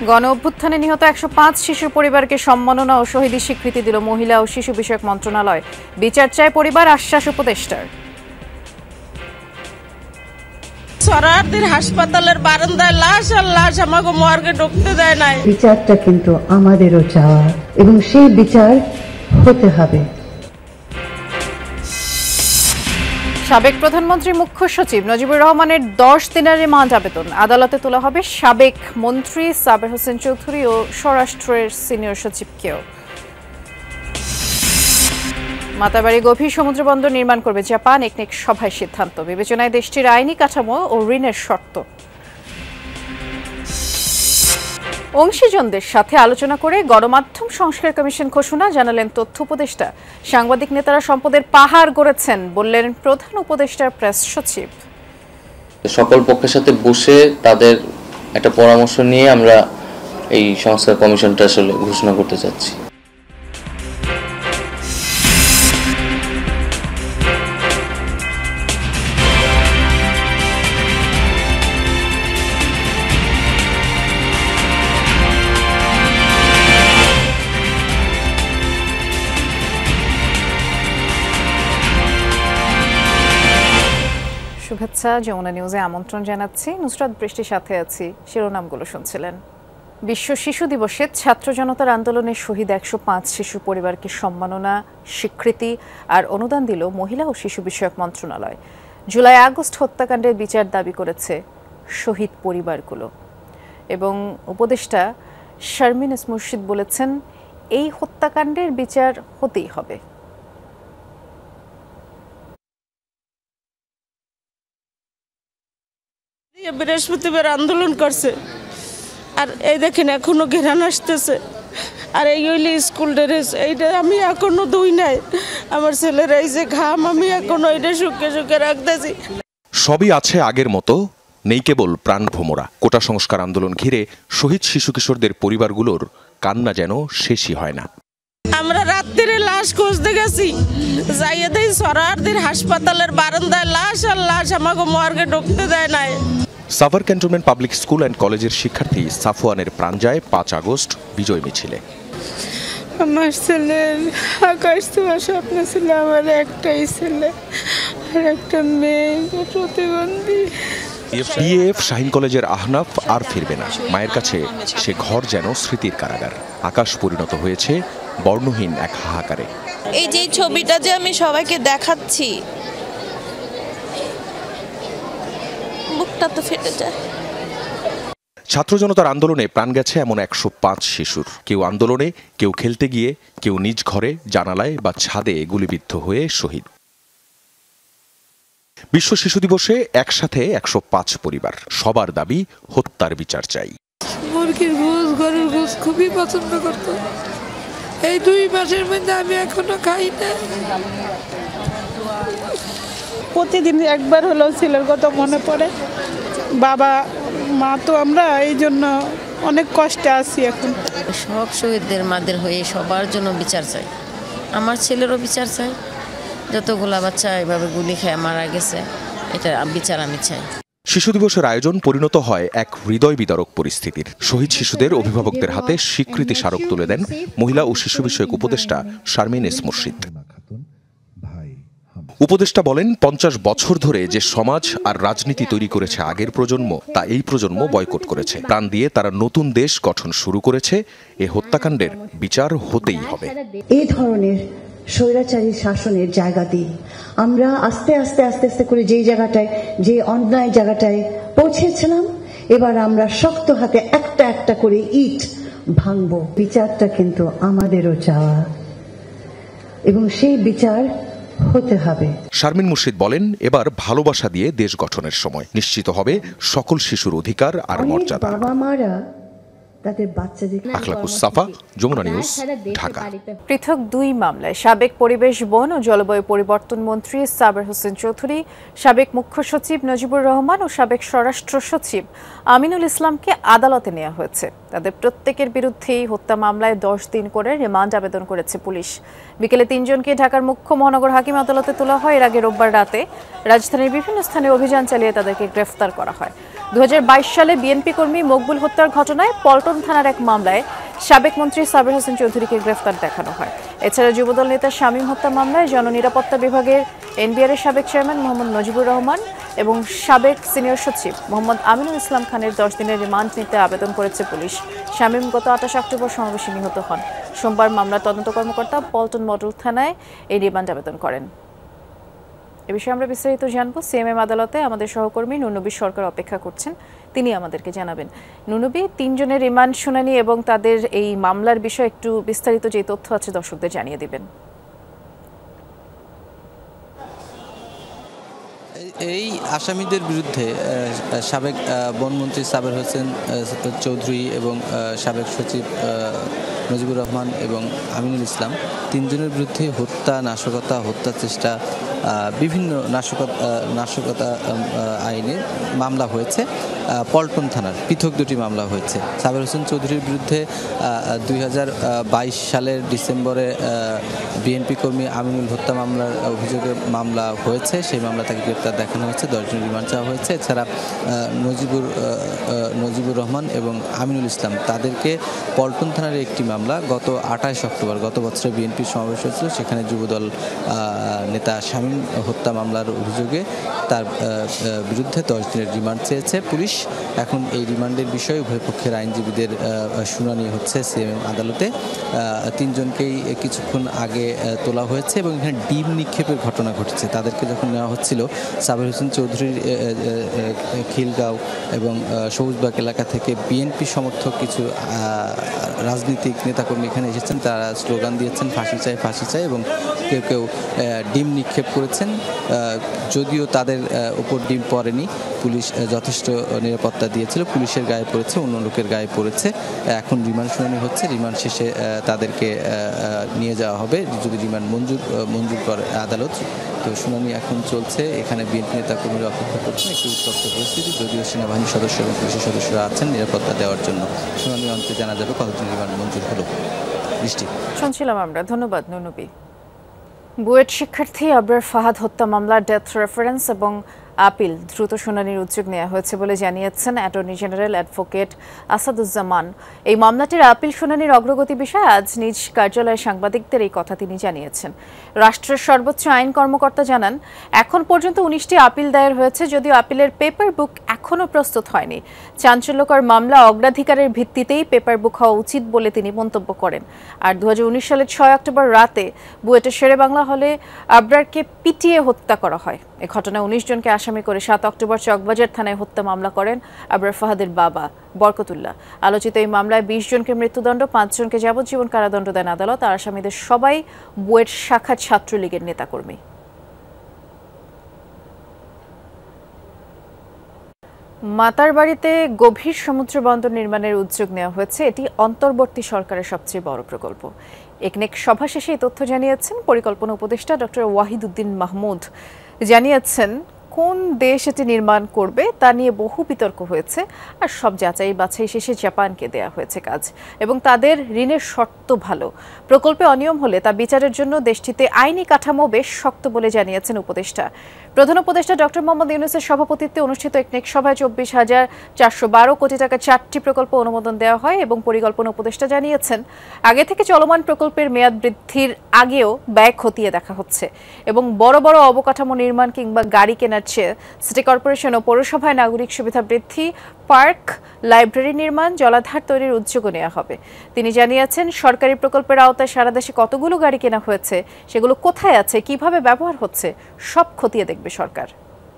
গণ অভ্যুত্থানে নিহত ১০৫ শিশুর পরিবারকে সম্মাননা ও শহীদী স্বীকৃতি দিল মহিলা ও শিশু বিষয়ক মন্ত্রণালয়। বিচার চায় পরিবার, আশ্বাস উপদেষ্টার। সরারদির হাসপাতালের বারান্দায় লাশ আর লাশ আমাকে মর্গে ঢুকতে দেয় নাই। বিচারটা কিন্তু আমাদেরও চাওয়া এবং সেই বিচার হতে হবে। সাবেক প্রধানমন্ত্রী মুখ্য সচিব নজিবুর রহমানের 10 দিনের রিমান্ড আবেদন আদালতে তোলা হবে সাবেক মন্ত্রী সাবের হোসেন চৌধুরী ও স্বরাষ্ট্রের সিনিয়র সচিবকেও। মাতাবাড়ি গভীর সমুদ্র বন্দর নির্মাণ করবে জাপান, একনেক সভায় সিদ্ধান্ত। বিবেচনায় দেশটির আইনি কাঠামো ও ঋণের শর্ত। অংশীজনদের সাথে আলোচনা করে গণমাধ্যম সংস্কার কমিশন ঘোষণা, জানালেন তথ্য উপদেষ্টা। সাংবাদিক নেতারা সম্পদের পাহাড় গড়েছেন, বললেন প্রধান উপদেষ্টার প্রেস সচিব। সকল পক্ষের সাথে বসে তাদের একটা পরামর্শ নিয়ে আমরা এই সংস্কার কমিশনটা আসলে ঘোষণা করতে চাচ্ছি। শুভেচ্ছা, যমুনা নিউজে আমন্ত্রণ জানাচ্ছি। নুসরাত বৃষ্টির সাথে আছি। শিরোনামগুলো শুনছিলেন। বিশ্ব শিশু দিবসে ছাত্র জনতার আন্দোলনে শহীদ ১০৫ শিশু পরিবারকে সম্মাননা, স্বীকৃতি আর অনুদান দিল মহিলা ও শিশু বিষয়ক মন্ত্রণালয়। জুলাই আগস্ট হত্যাকাণ্ডের বিচার দাবি করেছে শহীদ পরিবারগুলো এবং উপদেষ্টা শারমিন এস মুর্শিদ বলেছেন এই হত্যাকাণ্ডের বিচার হতেই হবে। বৃহস্পতিবার আন্দোলন করছে আর এই দেখেন এখনো ঘেরান আসতেছে। আর এই হইলে স্কুল ড্রেস, এইটা আমি এখনো ধুই নাই। আমার ছেলের এই যে ঘাম, আমি এখনো এটা শুকে শুকে রাখতেছি। সবই আছে আগের মতো, নেই কেবল প্রাণ ভোমরা। কোটা সংস্কার আন্দোলন ঘিরে শহীদ শিশু কিশোরদের পরিবারগুলোর কান্না যেন শেষই হয় না। আমরা রাত্রিরে লাশ খুঁজতে গেছি, যাইয়ে দেই সরারদির হাসপাতালের বারান্দায় লাশ আর লাশ আমাকে মর্গে ঢুকতে দেয় নাই। Savar cantonment public school and কলেজের শিক্ষার্থী সাফওয়ানের প্রাণ যায় 5 আগস্ট বিজয় মিছিলে। আমার ছেলের আকাশ ছোঁয়া স্বপ্ন ছিল, আমার একটাই ছেলে আর একটা মেয়ে প্রতিবন্ধী। বিএএফ শাহিন কলেজের আহনাফ আর ফিরবে না। মায়ের কাছে সে ঘর যেন স্মৃতির কারাগার। আকাশ পরিণত হয়েছে বর্ণহীন এক হাহাকারে। এই যে ছবিটা যে আমি সবাইকে দেখাচ্ছি, বুকটা তো ফেটে যায়। ছাত্র জনতার আন্দোলনে প্রাণ গেছে এমন ১০৫ শিশুর। কেউ আন্দোলনে, কেউ খেলতে গিয়ে, কেউ নিজ ঘরে জানালায় বা ছাদে গুলিবিদ্ধ হয়ে শহীদ। বিশ্ব শিশু দিবসে একসাথে ১০৫ পরিবার। সবার দাবি হত্যার বিচার চাই। মুরগির ঘুষ, গরুর ঘুষ খুবই পছন্দ করত। এই 2 মাসের মধ্যে আমি এখনো খাই না। প্রতিদিন একবার হলেও ছেলের কথা মনে পড়ে। বাবা মা তো আমরা এই জন্য অনেক কষ্টে আছি এখন। সব শহীদদের মাদের হয়ে সবার জন্য বিচার চাই। আমার ছেলেরও বিচার চাই। যতগুলা বাচ্চা এভাবে গুলি খেয়ে মারা গেছে, এটা বিচার আমি চাই। শিশু দিবসের আয়োজন পরিণত হয় এক হৃদয় বিদারক পরিস্থিতির। শহীদ শিশুদের অভিভাবকদের হাতে স্বীকৃতি স্মারক তুলে দেন মহিলা ও শিশু বিষয়ক উপদেষ্টা শারমিন এস মুর্শিদ। উপদেষ্টা বলেন, 50 বছর ধরে যে সমাজ আর রাজনীতি তৈরি করেছে আগের প্রজন্ম, তা এই প্রজন্ম বয়কট করেছে। প্রাণ দিয়ে তারা নতুন দেশ গঠন শুরু করেছে। এ হত্যাকাণ্ডের বিচার হতেই হবে। এই ধরনের স্বৈরাচারী শাসনের জায়গা দিয়ে আমরা আস্তে আস্তে আস্তে আস্তে করে যেই জায়গাটায়, যে অন্যায় জায়গাটায় পৌঁছেছিলাম, এবার আমরা শক্ত হাতে একটা একটা করে ইট ভাঙবো। বিচারটা কিন্তু আমাদেরও চাওয়া এবং সেই বিচার হতে হবে। শারমিন মুর্শিদ বলেন, এবার ভালোবাসা দিয়ে দেশ গঠনের সময়। নিশ্চিত হবে সকল শিশুর অধিকার আর মর্যাদা। বাবা মারা তাদের বাচ্চাদের। আখলাকুস সাফা, যমুনা নিউজ, ঢাকা। পৃথক 2 মামলায় সাবেক পরিবেশ, বন ও জলবায়ু পরিবর্তন মন্ত্রী সাবের হোসেন চৌধুরী, সাবেক মুখ্য সচিব নজিবুর রহমান ও সাবেক স্বরাষ্ট্র সচিব আমিনুল ইসলামকে আদালতে নেওয়া হয়েছে। তাদের প্রত্যেকের বিরুদ্ধেই হত্যা মামলায় 10 দিন করে রিমান্ড আবেদন করেছে পুলিশ। বিকেলে 3 জনকে ঢাকার মুখ্য মহানগর হাকিম আদালতে তোলা হয়। এর আগে রোববার রাতে রাজধানীর বিভিন্ন স্থানে অভিযান চালিয়ে তাদেরকে গ্রেফতার করা হয়। 2022 সালে বিএনপি কর্মী মকবুল হত্যার ঘটনায় পল্টন থানার এক মামলায় সাবেক মন্ত্রী সাবের হোসেন চৌধুরীকে গ্রেফতার দেখানো হয়। এছাড়া যুবদল নেতা শামীম হত্যা মামলায় জননিরাপত্তা বিভাগের এনবিআর এর সাবেক চেয়ারম্যান মোহাম্মদ নজিবুর রহমান এবং সাবেক সিনিয়র সচিব মোহাম্মদ আমিনুল ইসলাম খানের 10 দিনের রিমান্ড নিতে আবেদন করেছে পুলিশ। শামীম গত 28 অক্টোবর সমাবেশে নিহত হন। সোমবার মামলার তদন্ত কর্মকর্তা পল্টন মডেল থানায় এই রিমান্ড আবেদন করেন। এ বিষয়ে আমরা বিস্তারিত জানবো। সিএমএম আদালতে আমাদের সহকর্মী নুনবী সরকার অপেক্ষা করছেন, তিনি আমাদেরকে জানাবেন। নুনবী, 3 জনের রিমান্ড শুনানি এবং তাদের এই মামলার বিষয়ে একটু বিস্তারিত যে তথ্য আছে দর্শকদের জানিয়ে দিবেন। এই আসামিদের বিরুদ্ধে সাবেক বনমন্ত্রী সাবের হোসেন চৌধুরী এবং সাবেক সচিব নজিবুর রহমান এবং আমিনুল ইসলাম 3 জনের বিরুদ্ধে হত্যা, নাশকতা, হত্যা চেষ্টা, বিভিন্ন নাশকতা আইনে মামলা হয়েছে। পল্টন থানার পৃথক 2টি মামলা হয়েছে। সাবের হোসেন চৌধুরীর বিরুদ্ধে 2022 সালের ডিসেম্বরে বিএনপি কর্মী আমিনুল হত্যা মামলার অভিযোগে মামলা হয়েছে। সেই মামলা তাকে গ্রেপ্তার দেখানো হয়েছে, 10 জন রিমান্ড চাওয়া হয়েছে। এছাড়া নজিবুর রহমান এবং আমিনুল ইসলাম তাদেরকে পল্টন থানার একটি মামলা গত 28 অক্টোবর গত বছরে বিএনপির সমাবেশ হয়েছিল, সেখানে যুবদল নেতা শামীম হত্যা মামলার অভিযোগে তার বিরুদ্ধে 10 দিনের রিমান্ড চেয়েছে পুলিশ। এখন এই রিমান্ডের বিষয়ে উভয় পক্ষের আইনজীবীদের শুনানি হচ্ছে সিএমএম আদালতে। 3 জনকেই কিছুক্ষণ আগে তোলা হয়েছে এবং এখানে ডিম নিক্ষেপের ঘটনা ঘটেছে। তাদেরকে যখন নেওয়া হচ্ছিল, সাবের হোসেন চৌধুরীর খিলগাঁও এবং সবুজবাগ এলাকা থেকে বিএনপি সমর্থক কিছু রাজনৈতিক নেতাকর্মী এখানে এসেছেন। তারা স্লোগান দিয়েছেন ফাঁসি চাই, ফাঁসি চাই, এবং কেউ কেউ ডিম নিক্ষেপ করেছেন। যদিও তাদের উপর ডিম পড়েনি, পুলিশ যথেষ্ট নিরাপত্তা দিয়েছিল। পুলিশের গায়ে পড়েছে, অন্য লোকের গায়ে পড়েছে। এখন রিমান্ড শুনানি হচ্ছে। রিমান্ড শেষে তাদেরকে নিয়ে যাওয়া হবে যদি রিমান্ড মঞ্জুর করে আদালত। তো শুনানি এখন চলছে। এখানে বিএনপি নেতাকর্মীরা অপেক্ষা করছেন। একটি উত্তপ্ত পরিস্থিতি, যদিও সেনাবাহিনীর সদস্য এবং পুলিশের সদস্যরা আছেন নিরাপত্তা দেওয়ার জন্য। শুনানি অন্তে জানা যাবে কতদিন রিমান্ড মঞ্জুর হলো। বৃষ্টি শুনছিলাম আমরা। ধন্যবাদ নুনবী। বুয়েট শিক্ষার্থী আবরার ফাহাদ হত্যা মামলার ডেথ রেফারেন্স এবং আপিল দ্রুত শুনানির উদ্যোগ নেওয়া হয়েছে বলে জানিয়েছেন অ্যাটর্নি জেনারেল অ্যাডভোকেট আসাদুজ্জামান। এই মামলাটির আপিল শুনানির অগ্রগতি বিষয়ে আজ নিজ কার্যালয়ে সাংবাদিকদের এই কথা তিনি জানিয়েছেন। রাষ্ট্রের সর্বোচ্চ আইন কর্মকর্তা জানান, এখন পর্যন্ত 19টি আপিল দায়ের হয়েছে, যদিও আপিলের পেপার বুক এখনও প্রস্তুত হয়নি। চাঞ্চল্যকর মামলা অগ্রাধিকারের ভিত্তিতেই পেপার বুক হওয়া উচিত বলে তিনি মন্তব্য করেন। আর 2019 সালের 6 অক্টোবর রাতে বুয়েটের শেরেবাংলা হলে আবরারকে পিটিয়ে হত্যা করা হয়। এ ঘটনায় 19 জনকে আসামি করে 7 অক্টোবর চকবাজার থানায় হত্যা মামলা করেন আবরার ফাহাদের বাবা বরকতুল্লাহ। আলোচিত এই মামলায় 20 জনকে মৃত্যুদণ্ড, 5 জনকে যাবজ্জীবন কারাদণ্ড দেন আদালত। আর আসামিদের সবাই বুয়েট শাখা ছাত্রলীগের নেতাকর্মী। মাতারবাড়িতে গভীর সমুদ্র বন্দর নির্মাণের উদ্যোগ নেওয়া হয়েছে। এটি অন্তর্বর্তী সরকারের সবচেয়ে বড় প্রকল্প। একনেক সভা শেষে এই তথ্য জানিয়েছেন পরিকল্পনা উপদেষ্টা ডক্টর ওয়াহিদুদ্দিন মাহমুদ। জানিয়েছেন, কোন দেশ এটি নির্মাণ করবে তা নিয়ে বহু বিতর্ক হয়েছে, আর সব যাচাই বাছাই শেষে জাপানকে দেয়া হয়েছে কাজ, এবং তাদের ঋণের শর্ত ভালো। প্রকল্পে অনিয়ম হলে তা বিচারের জন্য দেশটিতে আইনি কাঠামো বেশ শক্ত বলে জানিয়েছেন উপদেষ্টা। প্রধান উপদেষ্টা ডক্টর মোহাম্মদ ইউনূসের সভাপতিত্বে অনুষ্ঠিত একনেক সভায় 24,412 কোটি টাকা 4টি প্রকল্প অনুমোদন দেওয়া হয় এবং পরিকল্পনা উপদেষ্টা জানিয়েছেন, আগে থেকে চলমান প্রকল্পের মেয়াদ বৃদ্ধির আগেও ব্যয় খতিয়ে দেখা হচ্ছে এবং বড় বড় অবকাঠামো নির্মাণ কিংবা গাড়ি কেনার চেয়ে সিটি কর্পোরেশন ও পৌরসভায় নাগরিক সুবিধা বৃদ্ধি, পার্ক, লাইব্রেরি নির্মাণ, জলাধার তৈরির উদ্যোগও নেওয়া হবে। তিনি জানিয়েছেন, সরকারি প্রকল্পের আওতায় সারা দেশে কতগুলো গাড়ি কেনা হয়েছে, সেগুলো কোথায় আছে, কিভাবে ব্যবহার হচ্ছে, সব খতিয়ে দেখবে সরকার।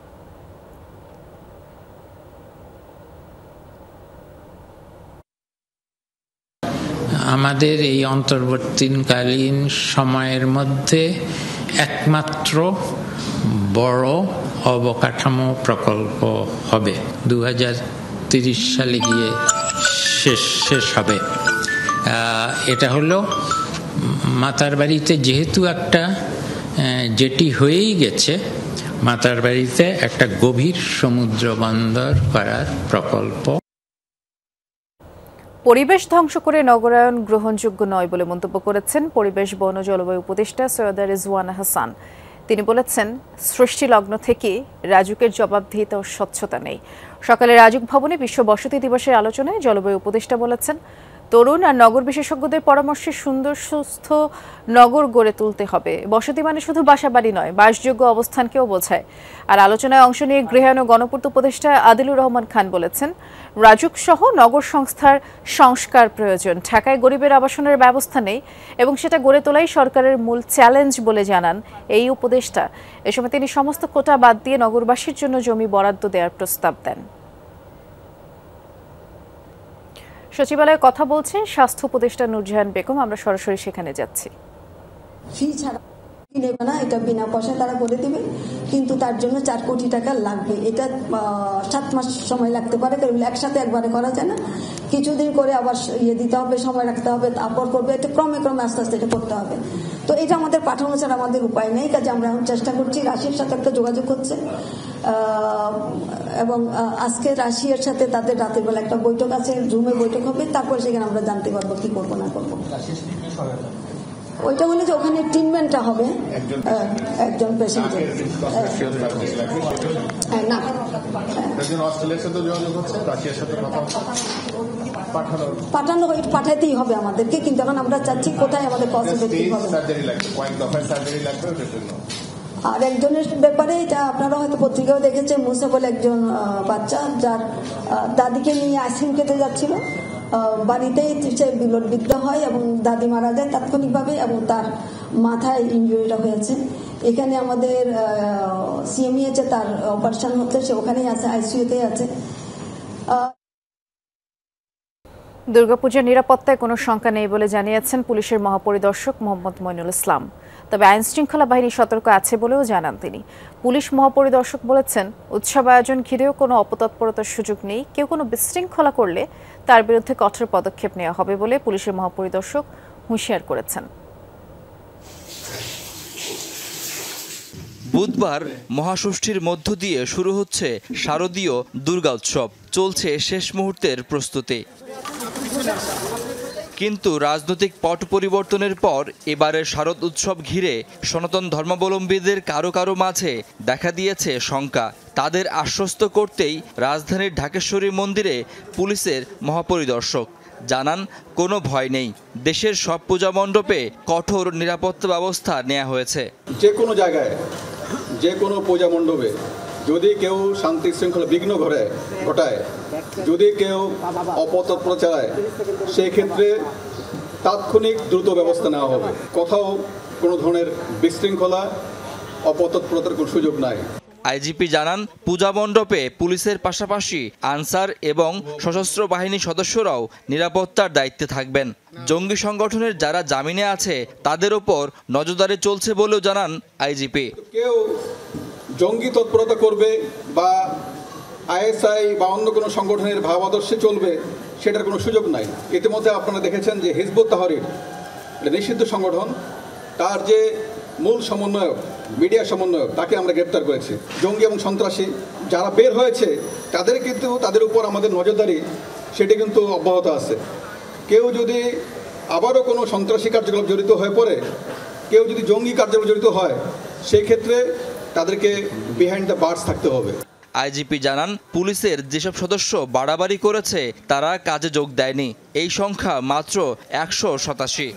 আমাদের এই অন্তর্বর্তীকালীন সময়ের মধ্যে একমাত্র বড় অবকাঠামো প্রকল্প হবে। 2030 সালে গিয়ে শেষ হবে। এটা হলো মাতারবাড়িতে, যেহেতু একটা যেটি হয়েই গেছে, মাতারবাড়িতে একটা গভীর সমুদ্র বন্দর করার প্রকল্প। পরিবেশ ধ্বংস করে নগরায়ন গ্রহণযোগ্য নয় বলে মন্তব্য করেছেন পরিবেশ, বন ও জলবায়ু উপদেষ্টা সৈয়দা রিজওয়ানা হাসান। তিনি বলেছেন, সৃষ্টিলগ্ন থেকে রাজুকের জবাবদিহিতা ও স্বচ্ছতা নেই। সকালে রাজুক ভবনে বিশ্ব বসতি দিবসের আলোচনায় জলবায়ু উপদেষ্টা বলেছেন, তরুণ আর নগর বিশেষজ্ঞদের পরামর্শে সুন্দর সুস্থ নগর গড়ে তুলতে হবে। বসতি মানে শুধু বাসাবাড়ি নয়, বাসযোগ্য অবস্থানকেও বোঝায়। আর আলোচনায় অংশ নিয়ে গৃহায়ন ও গণপূর্ত উপদেষ্টা আদিলুর রহমান খান বলেছেন, রাজুক সহ নগর সংস্থার সংস্কার প্রয়োজন। ঢাকায় গরিবের আবাসনের ব্যবস্থা নেই এবং সেটা গড়ে তোলাই সরকারের মূল চ্যালেঞ্জ বলে জানান এই উপদেষ্টা। এ সময় তিনি সমস্ত কোটা বাদ দিয়ে নগরবাসীর জন্য জমি বরাদ্দ দেওয়ার প্রস্তাব দেন। সচিবালয়ে কথা বলছেন স্বাস্থ্য উপদেষ্টা নূরজাহান বেগম। আমরা সরাসরি সেখানে যাচ্ছি। ফি ছাড়া নেবে না, এটা বিনা পয়সায় তারা করে দেবে, কিন্তু তার জন্য 4 কোটি টাকা লাগবে। এটা 7 মাস সময় লাগতে পারে, কারণ একসাথে একবারে করা যায় না। কিছুদিন করে আবার দিতে হবে, সময় রাখতে হবে, তারপর করবে। এটা ক্রমে ক্রমে আস্তে আস্তে এটা করতে হবে। তো এটা আমাদের পাঠানো ছাড়া আমাদের উপায় নেই। কাজে আমরা এখন চেষ্টা করছি। রাশিয়ার সাথে একটা যোগাযোগ হচ্ছে এবং আজকে রাশিয়ার সাথে তাদের রাতের বেলা একটা বৈঠক আছে, জুমে বৈঠক হবে। তারপর সেখানে আমরা জানতে পারবো কি করবো না করবো। ওইটা হলে যে ওখানে ট্রিটমেন্টটা হবে একজন পেশেন্টের। না, পাঠাতেই হবে আমাদেরকে, কিন্তু এখন আমরা চাচ্ছি কোথায় আমাদের কষ্ট হবে। আর একজনের ব্যাপারে এটা আপনারা হয়তো পত্রিকাও দেখেছেন, মুসা বলে একজন বাচ্চা, যার দাদিকে নিয়ে আইসক্রিম খেতে যাচ্ছিল, বাড়িতেই সে বিলবিদ্ধ হয় এবং দাদি মারা যায় তাৎক্ষণিকভাবে এবং তার মাথায় ইনজুরিটা হয়েছে। এখানে আমাদের সিএমইএইচে তার অপারেশন হচ্ছে, সে ওখানেই আছে, আইসিইউতেই আছে। দুর্গাপূজার নিরাপত্তায় কোনো শঙ্কা নেই বলে জানিয়েছেন পুলিশের মহাপরিদর্শক মোহাম্মদ মইনুল ইসলাম। তবে আইন শৃঙ্খলা বাহিনী সতর্ক আছে বলেও জানান তিনি। পুলিশ মহাপরিদর্শক বলেছেন, উৎসব আয়োজন ঘিরেও কোনো অপতৎপরতার সুযোগ নেই। কেউ কোনো বিশৃঙ্খলা করলে তার বিরুদ্ধে কঠোর পদক্ষেপ নেওয়া হবে বলে পুলিশের মহাপরিদর্শক হুঁশিয়ার করেছেন। বুধবার মহাষষ্ঠীর মধ্য দিয়ে শুরু হচ্ছে শারদীয় দুর্গা উৎসব। চলছে শেষ মুহূর্তের প্রস্তুতি। কিন্তু রাজনৈতিক পট পরিবর্তনের পর এবারের শারদ উৎসব ঘিরে সনাতন ধর্মাবলম্বীদের কারো কারো মাঝে দেখা দিয়েছে শঙ্কা। তাদের আশ্বস্ত করতেই রাজধানীর ঢাকেশ্বরী মন্দিরে পুলিশের মহাপরিদর্শক জানান, কোনো ভয় নেই। দেশের সব পূজা মণ্ডপে কঠোর নিরাপত্তা ব্যবস্থা নেওয়া হয়েছে। যে কোনো জায়গায়, যে কোনো পূজা মণ্ডপে যদি কেউ শান্তি শৃঙ্খলা বিঘ্ন ঘটায়, যদি কেউ অপতৎপর চালায়, সেই ক্ষেত্রে তাৎক্ষণিক দ্রুত ব্যবস্থা নেওয়া হবে। কোথাও কোনো ধরনের বিশৃঙ্খলা অপতৎপরতার কোনো সুযোগ নাই। আইজিপি জানান, পূজা মণ্ডপে পুলিশের পাশাপাশি আনসার এবং সশস্ত্র বাহিনী সদস্যরাও নিরাপত্তার দায়িত্বে থাকবেন। জঙ্গি সংগঠনের যারা জামিনে আছে তাদের ওপর নজরদারি চলছে বলেও জানান আইজিপি। কেউ জঙ্গি তৎপরতা করবে বা আইএসআই বা অন্য কোনো সংগঠনের ভাব আদর্শে চলবে, সেটার কোনো সুযোগ নাই। ইতিমধ্যে আপনারা দেখেছেন যে হিজবুত তাহরির, নিষিদ্ধ সংগঠন, তার যে মূল সমন্বয়ক, মিডিয়া সমন্বয়ক, তাকে আমরা গ্রেপ্তার করেছি। জঙ্গি এবং সন্ত্রাসী যারা বের হয়েছে তাদের উপর আমাদের নজরদারি সেটি কিন্তু অব্যাহত আছে। কেউ যদি আবারও কোনো সন্ত্রাসী কার্যকলাপ জড়িত হয়ে পড়ে, কেউ যদি জঙ্গি কার্যকলাপ জড়িত হয়, সেই ক্ষেত্রে তাদেরকে বিহাইন্ড দ্য বার্স থাকতে হবে। আইজিপি জানান, পুলিশের যেসব সদস্য বাড়াবাড়ি করেছে তারা কাজে যোগ দেয়নি। এই সংখ্যা মাত্র 187।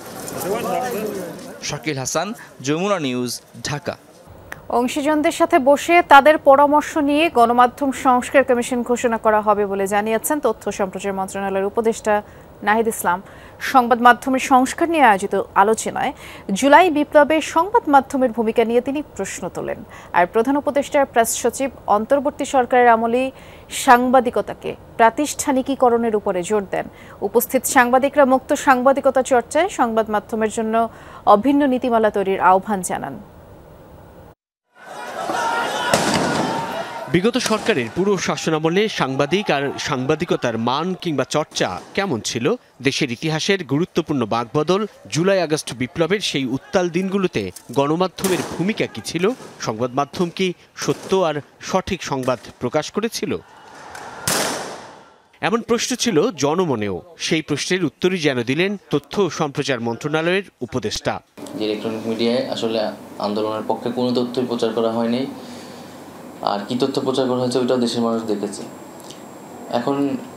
শাকিল হাসান, যমুনা নিউজ, ঢাকা। অংশীজনদের সাথে বসে তাদের পরামর্শ নিয়ে গণমাধ্যম সংস্কার কমিশন ঘোষণা করা হবে বলে জানিয়েছেন তথ্য সম্প্রচার মন্ত্রণালয়ের উপদেষ্টা নাহিদ ইসলাম। সংবাদ মাধ্যমের সংস্কার নিয়ে আয়োজিত আলোচনায় জুলাই বিপ্লবে সংবাদ মাধ্যমের ভূমিকা নিয়ে তিনি প্রশ্ন তোলেন। আর প্রধান উপদেষ্টার প্রেস সচিব অন্তর্বর্তী সরকারের আমলে সাংবাদিকতাকে প্রাতিষ্ঠানিকীকরণের উপরে জোর দেন। উপস্থিত সাংবাদিকরা মুক্ত সাংবাদিকতা চর্চায় সংবাদ মাধ্যমের জন্য অভিন্ন নীতিমালা তৈরির আহ্বান জানান। বিগত সরকারের পুরো শাসনামলে সাংবাদিক আর সাংবাদিকতার মান কিংবা চর্চা কেমন ছিল, দেশের ইতিহাসের গুরুত্বপূর্ণ বাঁকবদল, জুলাই আগস্ট বিপ্লবের সেই উত্তাল দিনগুলোতে গণমাধ্যমের ভূমিকা কি ছিল, সংবাদ মাধ্যম কি সত্য আর সঠিক সংবাদ প্রকাশ করেছিল? এমন প্রশ্ন ছিল জনমনেও। সেই প্রশ্নের উত্তরই যেন দিলেন তথ্য ও সম্প্রচার মন্ত্রণালয়ের উপদেষ্টা। ইলেকট্রনিক মিডিয়ায় আসলে আন্দোলনের পক্ষে কোনো তথ্যই প্রচার করা হয়নি, আর কি তথ্য প্রচার করা হয়েছে ওইটাও দেশের মানুষ দেখেছে। এখন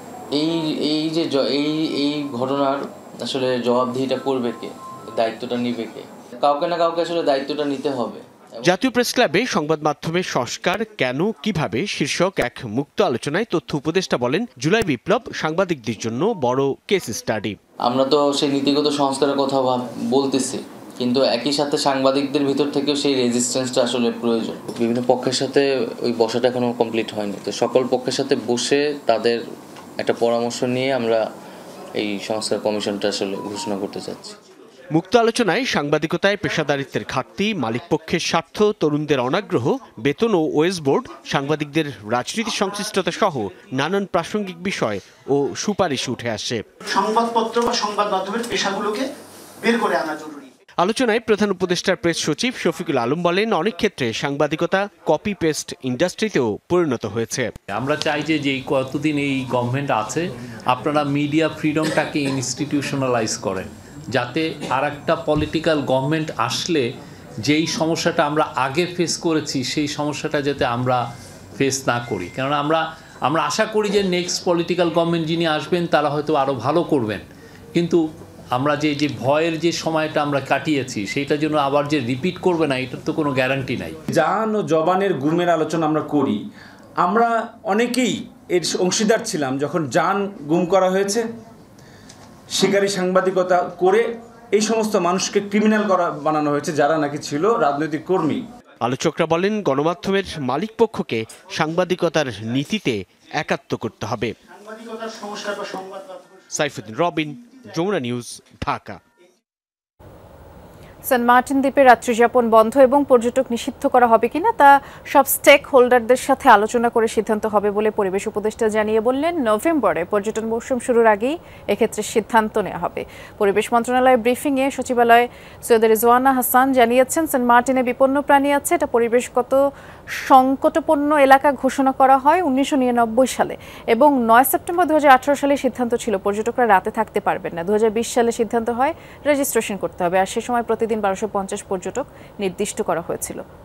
এই ঘটনার আসলে জবাবদিহিটা করবে কে, দায়িত্বটা নিবে কে? কাউকে না কাউকে আসলে দায়িত্বটা নিতে হবে। জাতীয় প্রেস ক্লাবে সংবাদ মাধ্যমের সংস্কার কেন কিভাবে শীর্ষক এক মুক্ত আলোচনায় তথ্য উপদেষ্টা বলেন, জুলাই বিপ্লব সাংবাদিকদের জন্য বড় কেস স্টাডি। আমরা তো সেই নীতিগত সংস্কারের কথা বলতেছি, কিন্তু একই সাথে সাংবাদিকদের ভিতর থেকেও সেই রেজিস্ট্যান্সটা আসলে প্রয়োজন। বিভিন্ন পক্ষের সাথে ওই বসাটা এখনো কমপ্লিট হয়নি, তো সকল পক্ষের সাথে বসে তাদের একটা পরামর্শ নিয়ে আমরা এই সংস্কার কমিশনটা আসলে ঘোষণা করতে চাচ্ছি। মুক্ত আলোচনায় সাংবাদিকতায় পেশাদারিত্বের ঘাটতি, মালিকপক্ষের স্বার্থ, তরুণদের অনাগ্রহ, বেতন ও ওয়েজ বোর্ড, সাংবাদিকদের রাজনীতি সংশ্লিষ্টতা সহ নানান প্রাসঙ্গিক বিষয় ও সুপারিশ উঠে আসে। সংবাদপত্র বা সংবাদ মাধ্যমের পেশাগুলোকে বের করে আনা জরুরি। আলোচনায় প্রধান উপদেষ্টার প্রেস সচিব শফিকুল আলম বলেন, অনেক ক্ষেত্রে সাংবাদিকতা কপি পেস্ট ইন্ডাস্ট্রিতেও পরিণত হয়েছে। আমরা চাই যে কতদিন এই গভর্নমেন্ট আছে আপনারা মিডিয়া ফ্রিডমটাকে ইনস্টিটিউশনালাইজ করেন, যাতে আর একটা পলিটিক্যাল গভর্নমেন্ট আসলে যেই সমস্যাটা আমরা আগে ফেস করেছি সেই সমস্যাটা যাতে আমরা ফেস না করি। কেননা আমরা আশা করি যে নেক্সট পলিটিক্যাল গভর্নমেন্ট যিনি আসবেন তারা হয়তো আরও ভালো করবেন, কিন্তু আমরা যে ভয়ের যে সময়টা আমরা কাটিয়েছি সেইটা জন্য আবার যে রিপিট করবে না এটার তো কোনো গ্যারান্টি নাই। জান ও জবানের গুমের আলোচনা আমরা করি, আমরা অনেকেই এর অংশীদার ছিলাম যখন জান গুম করা হয়েছে। শিকারী সাংবাদিকতা করে এই সমস্ত মানুষকে ক্রিমিনাল বানানো হয়েছে যারা নাকি ছিল রাজনৈতিক কর্মী। আলোচকরা বলেন, গণমাধ্যমের মালিক পক্ষকে সাংবাদিকতার নীতিতে একাত্ম করতে হবে। Saifuddin Robin, Jamuna news, Dhaka. Saint Martin দ্বীপে রাত্রিযাপন বন্ধ এবং পর্যটক নিষিদ্ধ করা হবে কিনা তা সব স্টেক হোল্ডারদের সাথে আলোচনা করে সিদ্ধান্ত হবে বলে পরিবেশ উপদেষ্টা জানিয়ে বললেন, নভেম্বরে পর্যটন মৌসুম শুরুর আগেই এক্ষেত্রে সিদ্ধান্ত নেওয়া হবে। পরিবেশ মন্ত্রণালয়ের ব্রিফিংয়ে সচিবালয় সৈয়দ রিজওয়ানা হাসান জানিয়েছেন, সেন্ট মার্টিনে বিপন্ন প্রাণী আছে, এটা পরিবেশগত সংকটপূর্ণ এলাকা ঘোষণা করা হয় 1999 সালে এবং 9 সেপ্টেম্বর 2018 সালে সিদ্ধান্ত ছিল পর্যটকরা রাতে থাকতে পারবেন না। 2020 সালে সিদ্ধান্ত হয় রেজিস্ট্রেশন করতে হবে, আর সে সময় প্রতিদিন 1250 পর্যটক নির্দিষ্ট করা হয়েছিল।